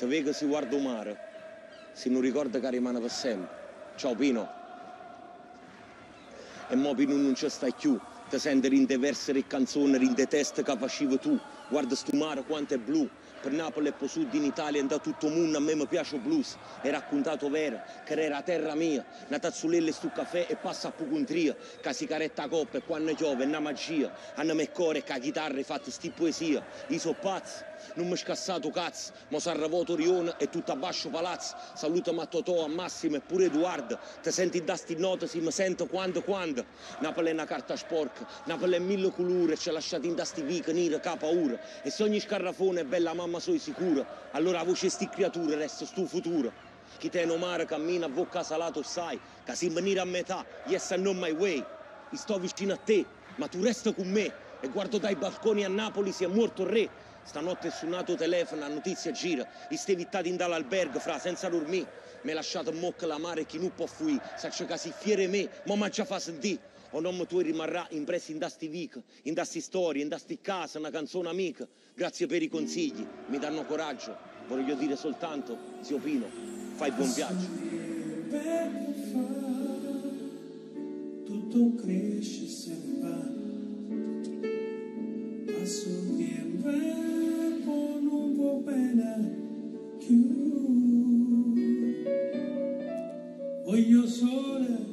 te vega si guarda il mare, si non ricorda che rimane per sempre. Ciao Pino. E mo Pino non ci stai più, ti senti rinde versere canzoni, rinde test che facevi tu. Guarda sto mare quanto è blu, per Napoli e poi sud in Italia e da tutto il mondo a me mi piace il blues. È raccontato vero, che era la terra mia, una tazzolella stu caffè e passa a poco in tria, che si caretta coppa e quando piove è una magia, hanno me core che la chitarra fatta sti poesia, io so pazzo, non mi scassato cazzo, mo s'arravoto Rione e tutto a bascio palazzo, salutami a Totò, a Massimo e pure Edoardo, ti senti da sti note, si mi sento quando, Napoli è una carta sporca, Napoli è mille colore, ci ha lasciati in da sti vica, nera, che paura, e se ogni scarrafone è bella mamma sono sicura, allora la voce sti creature resta sto futuro. Chi te no mare cammina a bocca salato sai, che si venire a metà, yes I know my way, io sto vicino a te, ma tu resta con me, e guardo dai balconi a Napoli si è morto il re, stanotte è suonato telefono, la notizia gira, i stevittati in dall'albergo, fra, senza dormire, mi ha lasciato in mocca la mare e chi non può fuì, saccia che si fiere me, ma già fa sentì. O non tu rimarrà impresso in da sti vic, in da sti storie, in da sti case, una canzone amica. Grazie per i consigli, mi danno coraggio. Voglio dire soltanto, zio Pino, fai buon viaggio. Tutto cresce se ne va. Passo tempo non va bene più. Voglio sole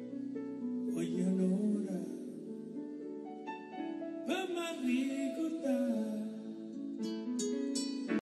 voglio un'ora per mi ricordare